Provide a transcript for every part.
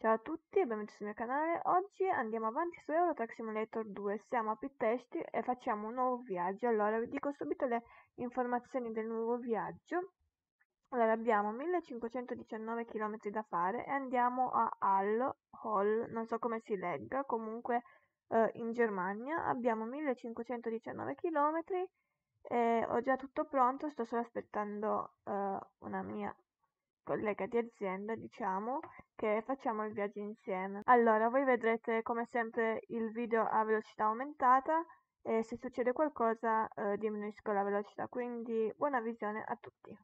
Ciao a tutti e benvenuti sul mio canale. Oggi andiamo avanti su Euro Truck Simulator 2. Siamo a Pittesti e facciamo un nuovo viaggio. Allora, vi dico subito le informazioni del nuovo viaggio. Allora, abbiamo 1519 km da fare e andiamo a Hall, non so come si legga, comunque in Germania. Abbiamo 1519 km e ho già tutto pronto, sto solo aspettando una mia collega di azienda, diciamo, che facciamo il viaggio insieme. Allora, voi vedrete come sempre il video a velocità aumentata e se succede qualcosa diminuisco la velocità, quindi buona visione a tutti.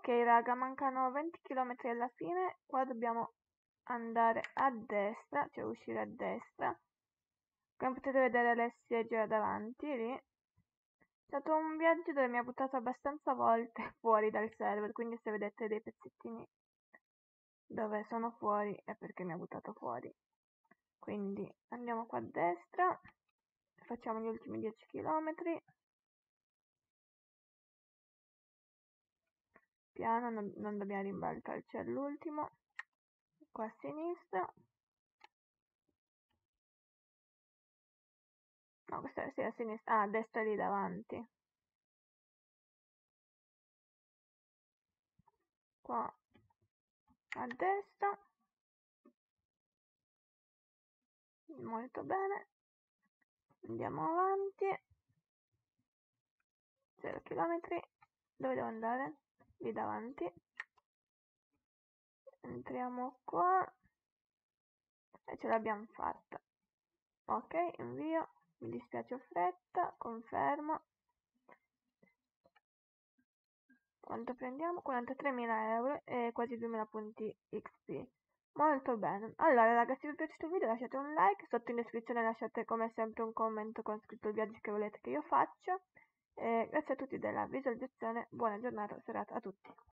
Ok raga, mancano 20 km alla fine, qua dobbiamo andare a destra, cioè uscire a destra. Come potete vedere Alessia è già davanti, lì. È stato un viaggio dove mi ha buttato abbastanza volte fuori dal server, quindi se vedete dei pezzettini dove sono fuori è perché mi ha buttato fuori. Quindi andiamo qua a destra, facciamo gli ultimi 10 km. Piano, non dobbiamo rimbalzarci all'ultimo. Qua a sinistra. No, questa è sì, a sinistra. Ah, a destra lì davanti. Qua a destra. Molto bene. Andiamo avanti. 0 km. Dove devo andare? Lì davanti. Entriamo qua. E ce l'abbiamo fatta. Ok, invio. Mi dispiace ho fretta. Confermo. Quanto prendiamo? 43.000 euro e quasi 2.000 punti XP. Molto bene. Allora ragazzi, se vi è piaciuto il video lasciate un like, sotto in descrizione lasciate come sempre un commento con scritto il viaggio che volete che io faccia. E grazie a tutti della visualizzazione, buona giornata, serata a tutti.